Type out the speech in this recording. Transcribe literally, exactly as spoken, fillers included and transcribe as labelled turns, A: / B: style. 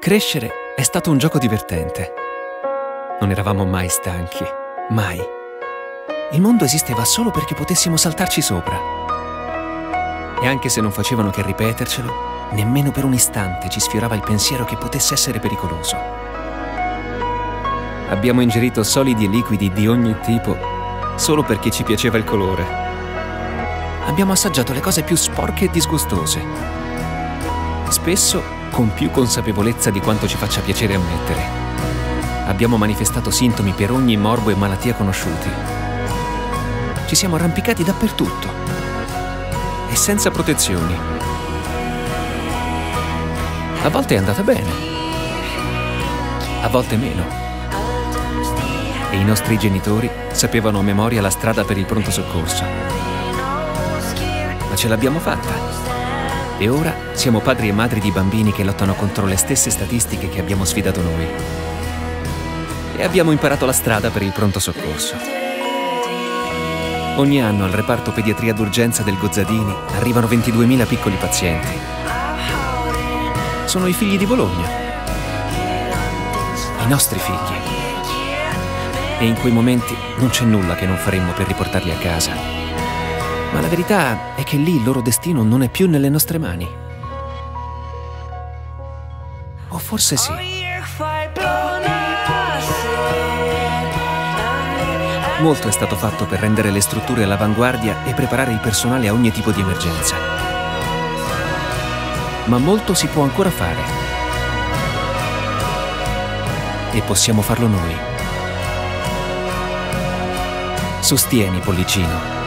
A: Crescere è stato un gioco divertente. Non eravamo mai stanchi, mai. Il mondo esisteva solo perché potessimo saltarci sopra. E anche se non facevano che ripetercelo, nemmeno per un istante ci sfiorava il pensiero che potesse essere pericoloso. Abbiamo ingerito solidi e liquidi di ogni tipo solo perché ci piaceva il colore. Abbiamo assaggiato le cose più sporche e disgustose, spesso con più consapevolezza di quanto ci faccia piacere ammettere. Abbiamo manifestato sintomi per ogni morbo e malattia conosciuti. Ci siamo arrampicati dappertutto e senza protezioni. A volte è andata bene, a volte meno. E i nostri genitori sapevano a memoria la strada per il pronto soccorso. Ma ce l'abbiamo fatta. E ora siamo padri e madri di bambini che lottano contro le stesse statistiche che abbiamo sfidato noi. E abbiamo imparato la strada per il pronto soccorso. Ogni anno al reparto pediatria d'urgenza del Gozzadini arrivano ventiduemila piccoli pazienti. Sono i figli di Bologna. I nostri figli. E in quei momenti non c'è nulla che non faremmo per riportarli a casa. Ma la verità è che lì il loro destino non è più nelle nostre mani. O forse sì. Molto è stato fatto per rendere le strutture all'avanguardia e preparare il personale a ogni tipo di emergenza. Ma molto si può ancora fare. E possiamo farlo noi. Sostieni, Pollicino.